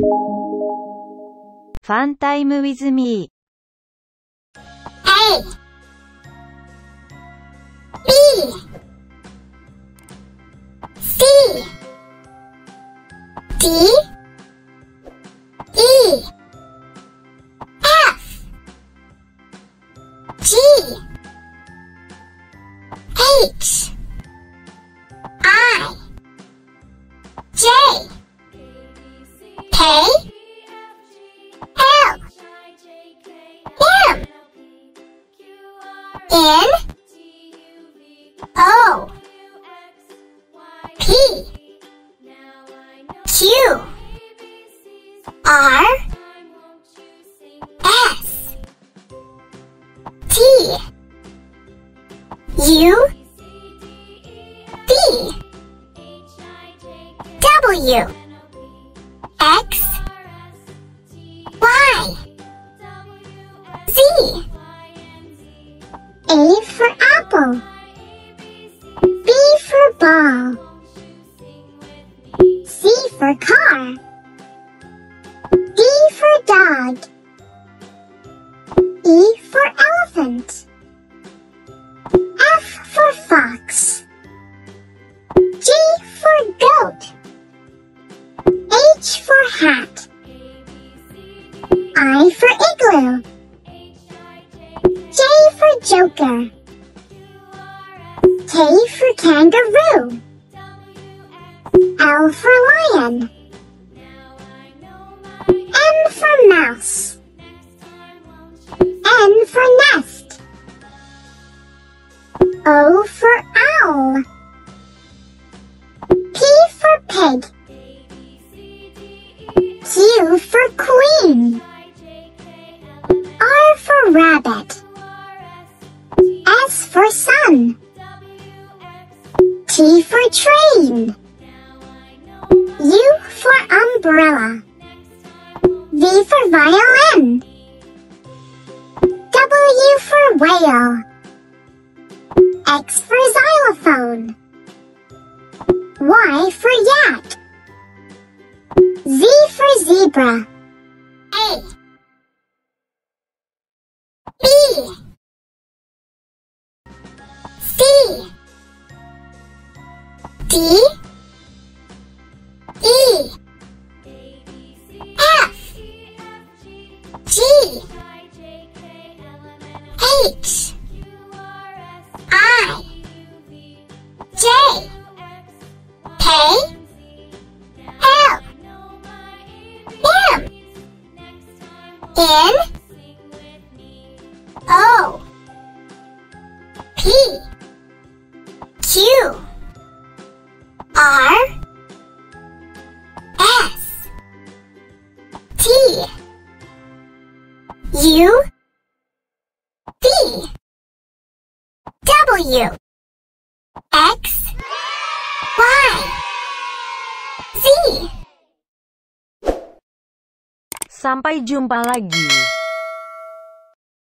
Fun time with me. A B C D E F G H I J K L M N O P Q R S T U V W X Y Z. A for apple, B for ball, C for car, D for dog, E for elephant, F for fox, G for goat, H for hat, I for igloo, J for joker, K for kangaroo, L for lion, M for mouse, N for nest, O for owl, P for pig, Q for queen, R for rabbit, S for sun, T for train, U for umbrella, V for violin, W for whale, X for xylophone, Y for yak, Z for zebra. A B C D E F G H I J K L M N O P Q R S T U V W X Y Z. Sampai jumpa lagi.